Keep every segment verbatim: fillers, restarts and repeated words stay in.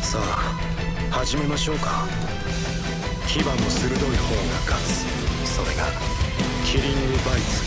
さあ始めましょうか。牙の鋭い方が勝つ。それがキリングバイツ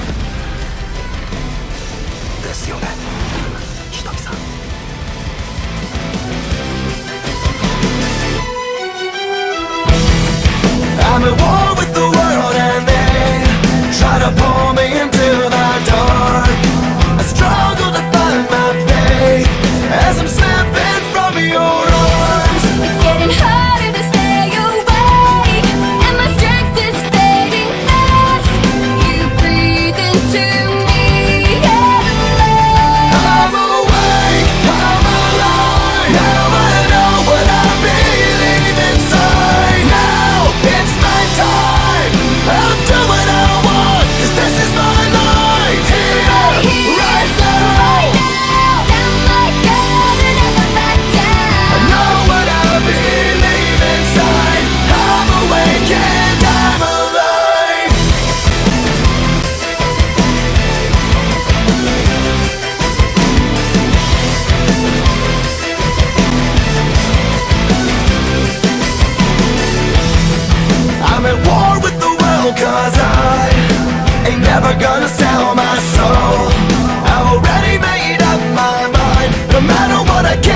ですよね、ひとみさん。I'm at war with the world and they try to pull me into the dark. I struggle to find my faith as I'm slipping from your arms. It's getting harder to stay awake, and my strength is fading fast. You breathe into me at last. I'm awake, I'm alive. Now I know what I believe inside. Now it's my time. I'll do what I want, 'cause this is my life. Here, right now. Right now, down like gold and never back I down. know what I believe inside. I'm awake and I'm alive. I'm at war with the world, 'cause I ain't never gonna sell my soul. I've already made up my mind. No matter what I can